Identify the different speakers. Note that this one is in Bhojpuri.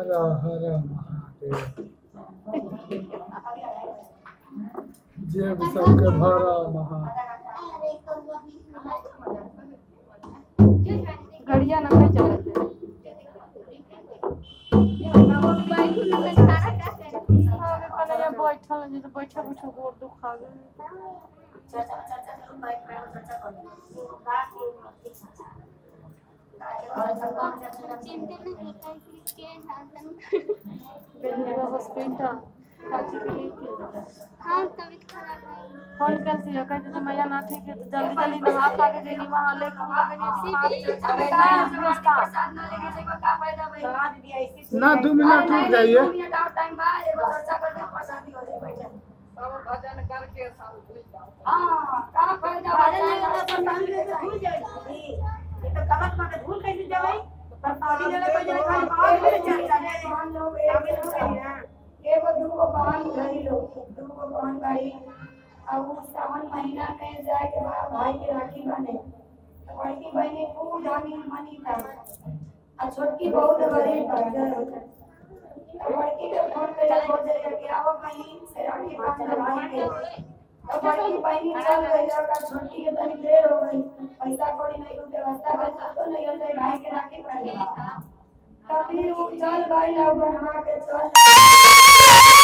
Speaker 1: हर हर महादेव। जेब सबके भरा
Speaker 2: घड़िया ना कहीं चलते बैठल जैसे बैठा बैठा गोड़ दुखा गए। फोन कैसे हो कहते थे मैया ना ठीक है तो जल्दी जल्दी नहा खा के देनी वहां लेके
Speaker 1: ना 2 मिनट रुक जाइए।
Speaker 3: भजन करके भूल कैसे जाए एगो दूगो बहन घरी लोग दूगो बहन घरी अब सावन महीना में जाए के बाद भाई के राखी बने बड़की बहनी खूब धनी मनी था और छोटकी बहुत गरीब बड़की के फोन पे बोल दिया कि आओ बहनी से राखी बांध भाई के अब बड़की बहनी चल गई और छोटकी के तनी देर हो गई पैसा कौड़ी नहीं को व्यवस्था कर तो नहीं होते भाई के राखी बांध तभी वो चल गई और बना के चल